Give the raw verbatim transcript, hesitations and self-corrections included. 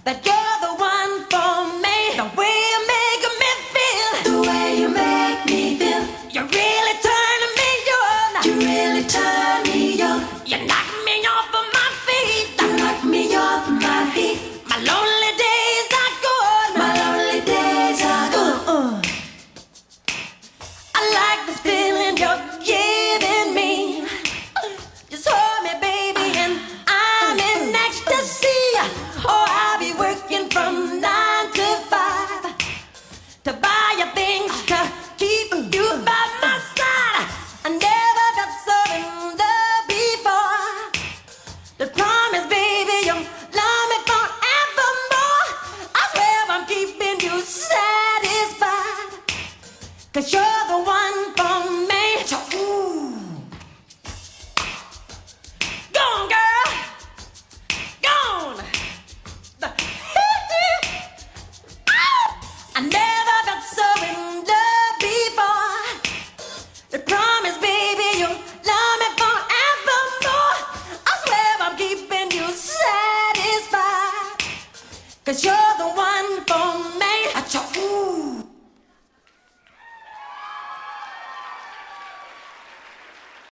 that you're the one for me. The way you make me feel, the way you make me feel, you really turn me on. You really turn me on. You knock me off of my feet. You knock me off my feet. My lonely days are gone. My lonely days are gone. Uh, uh. I like this feeling you're giving me. Just hold me, baby, and I'm in ecstasy. Oh, I'll be working from nine to five to buy you things to keep you by my side. I never got so in love before. The promise, baby, you'll love me forevermore. I swear I'm keeping you satisfied, 'cause you're the one for me. So, ooh. Go on, girl. Go on. I never got so in love before. The promise, baby, you'll love me forevermore. I swear I'm keeping you satisfied, 'cause you're the one for me. Ooh.